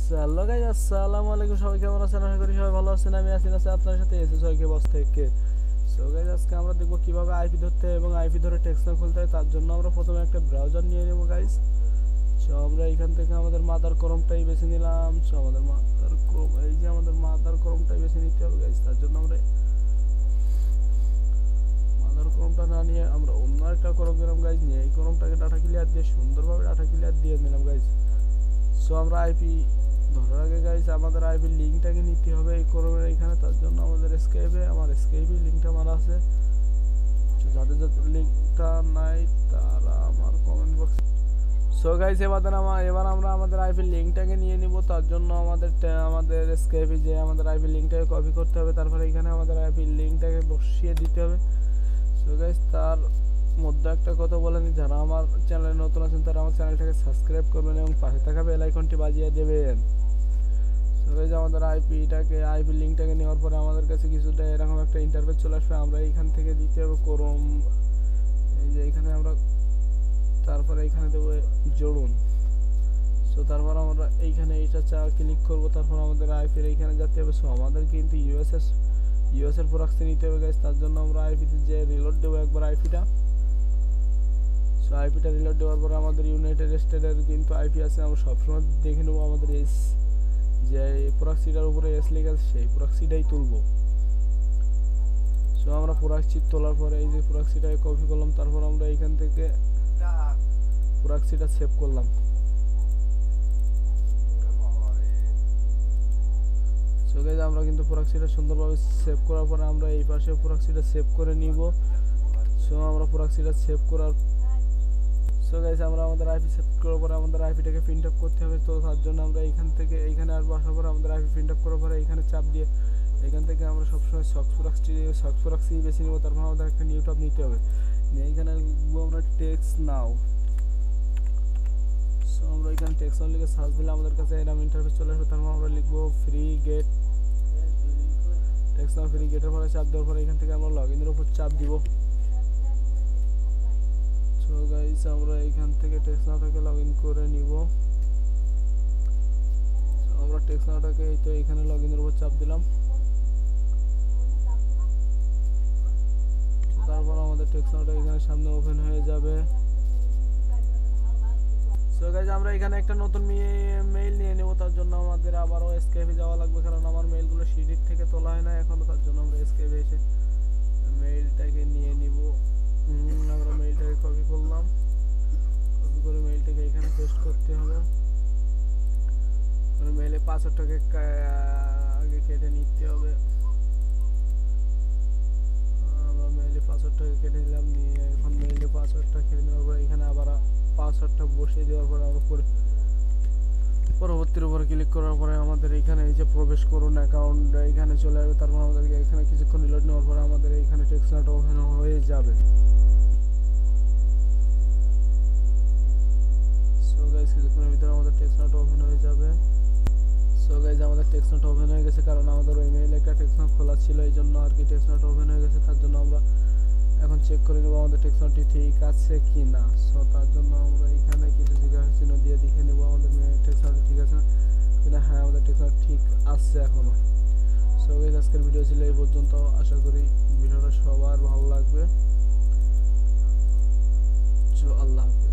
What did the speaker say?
Hello guys, আসসালামু আলাইকুম। সবাই কেমন আছেন? আশা করি সবাই ভালো আছেন। আমি আছি আপনার সাথে এসএসওয়াইকে বস থেকে। সো গাইস, আজকে আমরা দেখব কিভাবে আইপি ধরতে এবং আইপি ধরে টেক্সট খুলতে হয়। তার জন্য আমরা প্রথমে একটা ব্রাউজার নিয়ে নেব গাইস। সো আমরা এখান থেকে আমাদের মাদার ক্রোমটাই বেছে নিলাম। সো আমাদের মাদার ক্রোম, এই যে আমাদের মাদার ক্রোমটাই বেছে নিতে হবে গাইস। তার জন্য আমরা মাদার ক্রোমটা না নিয়ে আমরা অন্য একটা ক্রোম নিলাম গাইস। নিয়ে এই ক্রোমটাকে ডাটা ক্লিয়ার দিয়ে সুন্দরভাবে ডাটা ক্লিয়ার দিয়ে নিলাম গাইস। সো আমরা আইপি ধরার আগে গাইস আমাদের আইপি লিঙ্কটাকে নিতে হবে এই ক্রোমের এইখানে। তার জন্য আমাদের আমার স্কাইপে লিঙ্কটা মারা আছে। যাদের যাদের লিঙ্কটা নাই তারা আমার কমেন্ট বক্স। সো গাইস, এবার আমরা আমাদের আইপি লিঙ্কটাকে নিয়ে নিব। তার জন্য আমাদের স্কাইপে যে আমাদের আইপি লিঙ্কটাকে কপি করতে হবে, তারপরে এখানে আমাদের আইপি লিঙ্কটাকে বসিয়ে দিতে হবে। সো গাইস, তার মধ্যে একটা কথা বলে নি, যারা আমার চ্যানেলে নতুন আছেন তারা আমার চ্যানেলটাকে সাবস্ক্রাইব করবেন এবং পাশে থাকা বেল আইকনটি বাজিয়ে দেবেন। সো গাইস, আমাদের আইপি লিঙ্কটাকে নেওয়ার পরে আমাদের কাছে কিছুটা এরকম একটা ইন্টারফেস চলে আসবে। আমরা এইখান থেকে দিতে হবে ক্রোম, এই যে এখানে আমরা, তারপরে এখানে দেবো জড়ুন। সো তারপর আমরা এইখানে এইটা ক্লিক করব। তারপর আমাদের আইপির এইখানে যেতে হবে। সো আমাদের কিন্তু ইউএস এর প্রক্সি নিতে হবে গাইস। তার জন্য আমরা আইপিতে যে রিলোড দেবো একবার আইপিটা। সো আইপিটা রিলোড দেওয়ার পরে আমাদের ইউনাইটেড স্টেটের কিন্তু আইপি আছে। আমরা সবসময় দেখে নেবো আমাদের যে প্রক্সিটার উপরে এস লেখা আছে সেই প্রক্সিটাই তুলবো। সো আমরা প্রক্সি তোলার পরে এই যে প্রক্সিটাকে কপি করলাম। তারপর আমরা এইখান থেকে প্রক্সিটা সেভ করলাম। সো গাইস, আমরা কিন্তু প্রক্সিটা সুন্দরভাবে সেভ করার পরে আমরা এই পাশে প্রক্সিটা সেভ করে নিব। সো আমরা প্রক্সিটা সেভ করার, সো গাইস, আমরা আমাদের আইপি সেভ করার পরে আমাদের আইপিটাকে প্রিন্ট আপ করতে হবে। তো তার জন্য আমরা এইখান থেকে এইখানে আসবো। আসার পরে আমাদের আইপি প্রিন্ট আপ করার পরে এইখানে চাপ দিয়ে এখান থেকে আমরা সবসময় সক্স প্রক্সি বেছে নিব। তারপর আমাদের একটা নিউ ট্যাব নিতে হবে। এইখানে লিখবো আমরা টেক্সট নাও। সো আমরা এখানে টেক্সট নাও লিখে সার্চ দিলে আমাদের কাছে এরকম ইন্টারফেস চলে আসবে। তারপর আমরা লিখবো ফ্রি গেট টেক্সট নাও। ফ্রি গেটের পরে চাপ দেওয়ার পরে এখান থেকে আমরা লগইনের উপর চাপ দিব। সো গাইস, আমরা এখান থেকে টেক্সট নাওটাকে লগইন করে নিব। আমরা টেক্সট নাওটাকে এই তো এখানে লগইনের উপর চাপ দিলাম। তারপর আমাদের টেক্সট নাওটা এখানে সামনে ওপেন হয়ে যাবে। সো গাইস, আমরা এখানে একটা নতুন মেইল নিয়ে নেব। তার জন্য আমাদের আবারও এসকেপে যাওয়া লাগবে, কারণ আমার মেইলগুলো সিডির থেকে তোলা হয় না এখনো। তার জন্য আমরা এসকেপে এসে মেইলটাকে নিয়ে নিব। আমরা মেইলটাকে কপি করলাম। কপি করে মেইলটাকে এখানে পেস্ট করতে হবে। মেইলে পাসওয়ার্ডটাকে আগে কেটে নিতে হবে। আমরা মেইলে পাসওয়ার্ডটাকে কেটে নিলাম। নিয়ে এখন মেইলে পাসওয়ার্ডটা কেটে নেওয়ার পর এখানে আবার পাসওয়ার্ডটা বসিয়ে দেওয়ার পর আমরা পরবর্তীর উপরে ক্লিক করার পরে আমাদের এখানে এই যে প্রবেশ করুন অ্যাকাউন্ট এখানে চলে আসবে। তারপর আমাদেরকে এখানে কিছুক্ষণ রিলোড নেওয়ার পরে আমাদের এখানে টেক্সট নাওটা ওপেন হয়ে যাবে। সো গাইস, কিছুক্ষণের ভিতরে আমাদের টেক্সট নাওটা ওপেন হয়ে যাবে। সো গাইস, আমাদের টেক্সট নাওটা ওপেন হয়ে গেছে, কারণ আমাদের ওই মেইলে একটা টেক্সট নাও খোলা ছিল, এই জন্য আর কি টেক্সট নাওটা ওপেন হয়ে গেছে। তার জন্য আমরা এখন চেক করে নেব আমাদের টেক্সট নাওটি ঠিক আছে কি না। সো তার জন্য আমরা এখানে কিছু জিজ্ঞাসা চিহ্ন দিয়ে দেখে নেব আমাদের টেক্সট নাওটি ঠিক আছে কিনা। হ্যাঁ, আমাদের টেক্সট নাও ঠিক আছে এখনো। সো গাইস, আজকের ভিডিও ছিল এই পর্যন্ত। আশা করি ভিডিওটা সবার ভালো লাগবে। আল্লাহ।